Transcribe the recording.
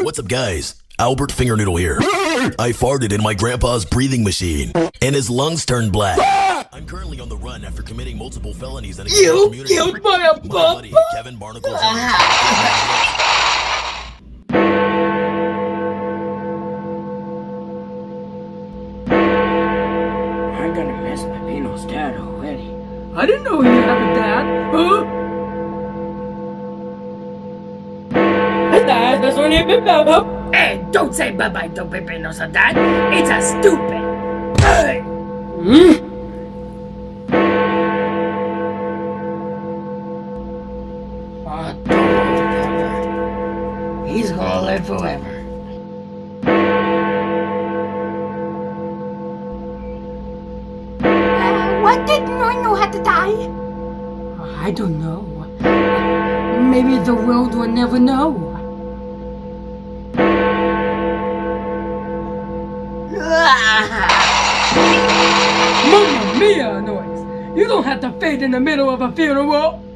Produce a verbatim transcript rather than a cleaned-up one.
What's up, guys? Albert Fingernoodle here. I farted in my grandpa's breathing machine, and his lungs turned black. I'm currently on the run after committing multiple felonies and You killed my my buddy, Kevin Barnacle. I'm gonna miss Peppino's dad already. I didn't know he had a dad. Huh? Dad, that's when he been baba. Hey, don't say bye-bye to Peppino's dad. It's a stupid. Hey. Hmm? Oh, don't worry about that. He's gonna live forever. Why didn't I know how to die? I don't know. Maybe the world will never know. Mamma mia noise! You don't have to fade in the middle of a funeral!